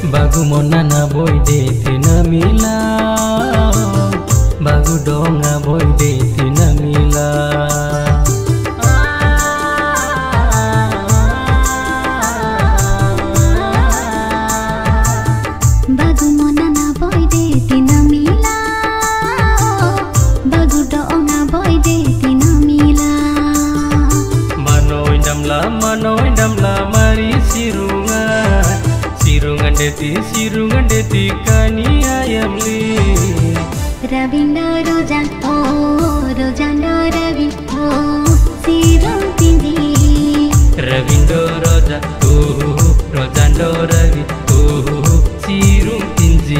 bagu monana boy de tina mila bagu donga boy de tina mila bagu monana boy de tina mila bagu donga boy de tina mila manoy damla mari sirungan deti kani ayam li Ravindo rojan rojando ravi sirung tinggi Ravindo roja rojando ravi sirung tinggi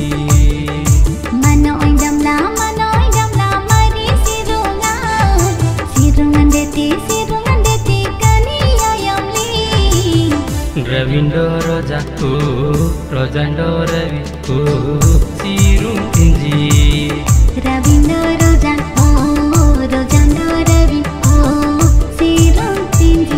manoy damla mari sirungan deti kani ayam li Ravindo roja rojando ravi sirung tinggi Ravindo rojan rojando ravi sirung tinggi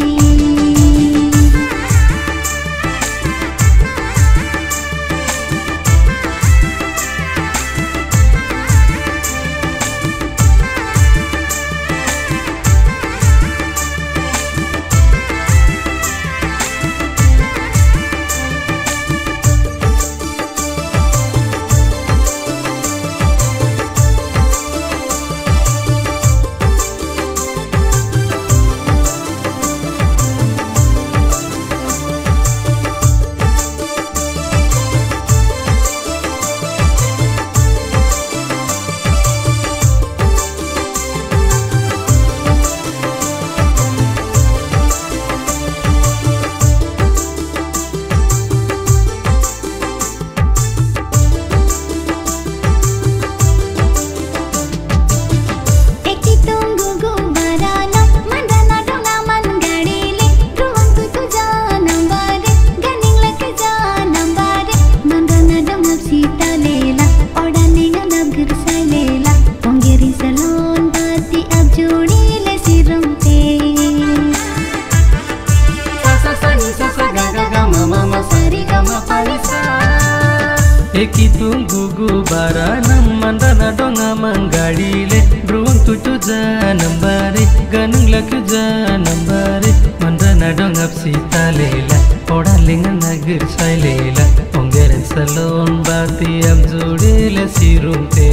Eki tunggu baranam mandana donga manggadile Bruang tuju janam bare ganung laku janam bare mandana donga psita lela Oda linga nagir sai lela Ongeren salon bati abjudile sirumte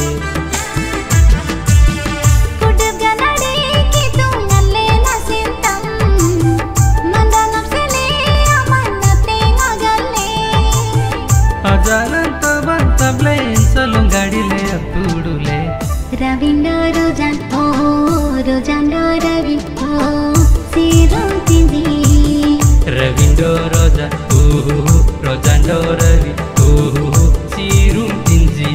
Ravindo rojan rojando ravi sirung tinggi Ravindo roja rojando ravi sirung tinggi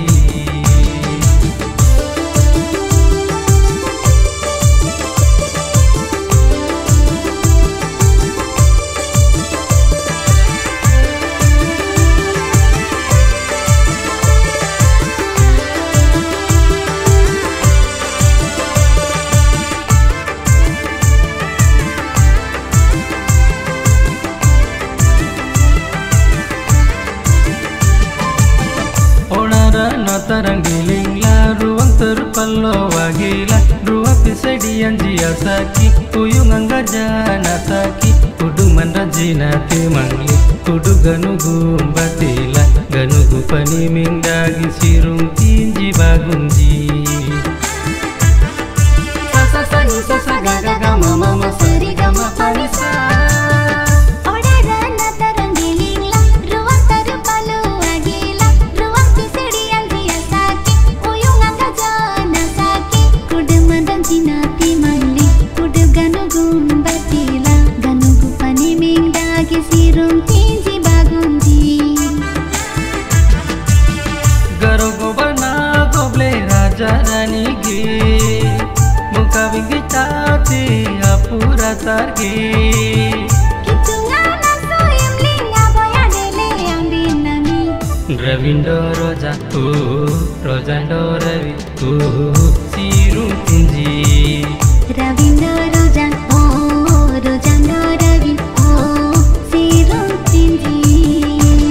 Tarang giling la ruang terpalo wagila dua pisedi anjia saki uyung angga jana taki kudu mandrajina timangli kudu ganugu batila ganugu paniming dagi sirung tinji bagunji sasa sani sasa gaga gama mama seri gama panisa targi kitungana soyam linga boya dele ambinami Ravindo roja rojando ravi sirung tinggi Ravindo rojan rojando ravi sirung tinggi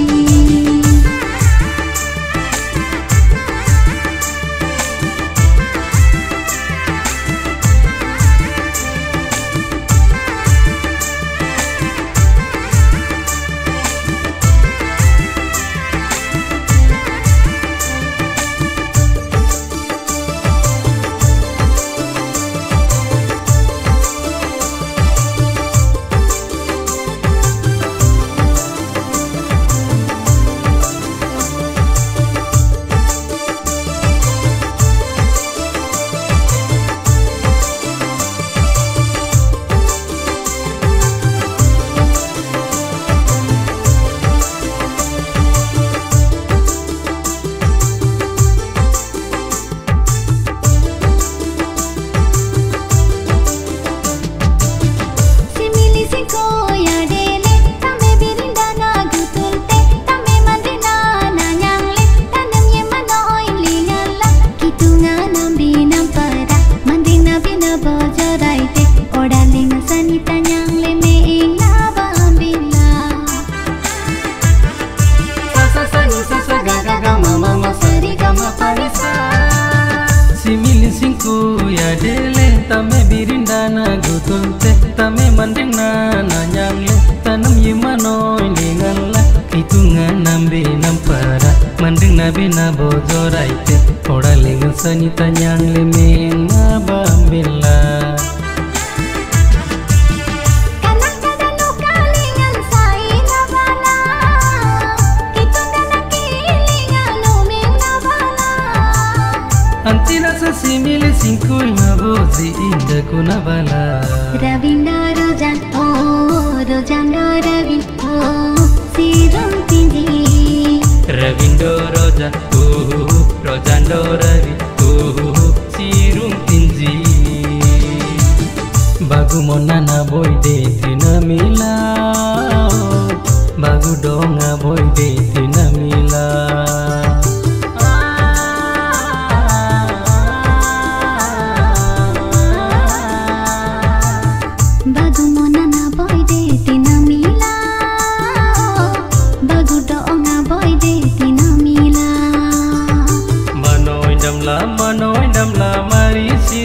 sa sa ga ga ga ma ma ma sa ri ga ma pa ni sa. Simili singku ya dele tame birindana gutunte tame manding na nanyangle tanam yimano indingalla hitungan nambe nampara manding nabe na bojoraite odalingan sanita nyangle men na bambilla. Antina sa simili singkul na bozi inda kuna bala. Ravinda rojan oh rojando ravin oh sirum tinji. Ravindo roja oh rojando ravi oh sirum tinji. Bagu mona na boy de tina mila. Bagu donga boy de tina mila. Bagu mona na boy de tina mila. Bagu doonga boy de tina mila. Manoy damla mari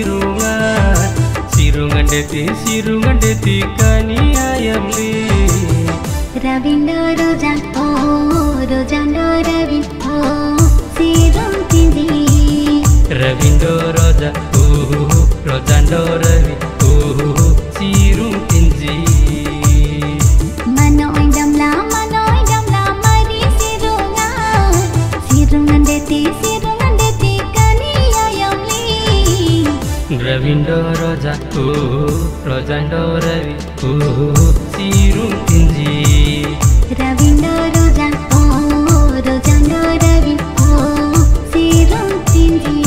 sirungan deti kani ayamli. Ravindo rojan oh rojando ravin oh sirum tinji. Ravindo roja oh rojando ravi oh sirum tinji. Manoy damla mari sirungan deti kani ayamli. Ravindo roja oh rojando ravi oh sirum tinji. Ravindo rojan oh rojando ravin oh sirum tinji.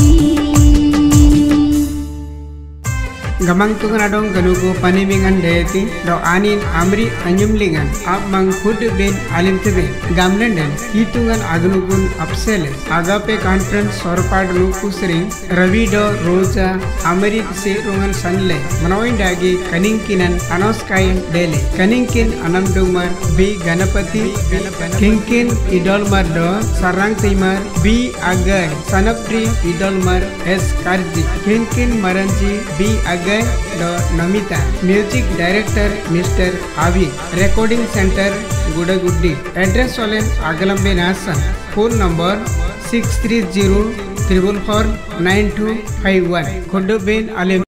Gamang tungan adong ganugo panimingan deeti do anin amri anyumlingan ab mang khud ben alim tebe gamlenden hitungan agnugun apsele agape conference sorpad lukusring ravi do roja amri se rungan sanle manoin dagi kaninkinan anoskai dele kaninkin anamdumar b ganapati kinkin idolmar do sarang timar b agai sanapri idolmar s karji kinkin maranji b agai do Namita. Music Director Mr. Avi. Recording Center Gudaguddi. Address Solen Agalambe Nasan. Phone number 630 444 9251. Khodo Ben Alim.